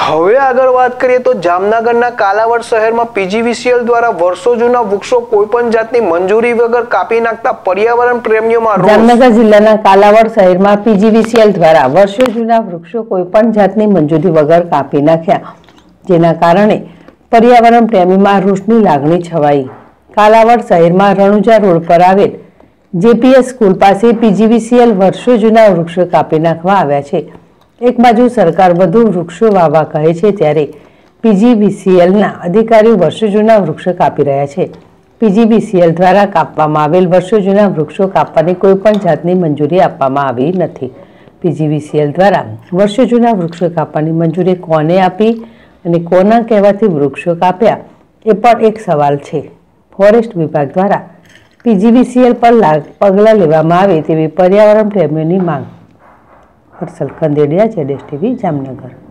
હવે આગળ વાત કરીએ તો જામનગરના કાલાવડ શહેરમાં પીજીવીસીએલ દ્વારા વર્ષો જૂના વૃક્ષો કોઈપણ જાતની મંજૂરી વગર કાપી નાખતા પર્યાવરણ પ્રેમીઓમાં રોષ। જામનગર જિલ્લાના કાલાવડ શહેરમાં પીજીવીસીએલ દ્વારા વર્ષો જૂના વૃક્ષો કોઈપણ જાતની મંજૂરી વગર કાપી નાખ્યા, જેના કારણે પર્યાવરણ પ્રેમીમાં રોષની લાગણી છવાઈ। કાલાવડ શહેરમાં રણુજા રોડ પર આવેલ જેપીએસ સ્કૂલ પાસે પીજીવીસીએલ વર્ષો જૂના વૃક્ષો કાપી નાખવા આવ્યા છે। એક બાજુ સરકાર વધુ વૃક્ષો વાવવા કહે છે, ત્યારે પીજીવીસીએલના અધિકારીઓ વર્ષો જૂના વૃક્ષો કાપી રહ્યા છે। પીજીવીસીએલ દ્વારા કાપવામાં આવેલ વર્ષો જૂના વૃક્ષો કાપવાની કોઈ પણ જાતની મંજૂરી આપવામાં આવી નથી। પીજીવીસીએલ દ્વારા વર્ષો જૂના વૃક્ષો કાપવાની મંજૂરી કોને આપી અને કોના કહેવાથી વૃક્ષો કાપ્યા, એ પણ એક સવાલ છે। ફોરેસ્ટ વિભાગ દ્વારા પીજીવીસીએલ પર પગલાં લેવામાં આવે તેવી પર્યાવરણ પ્રેમીઓની માંગ। હર્ષલ ખંદેડિયા, ZSTV, જામનગર।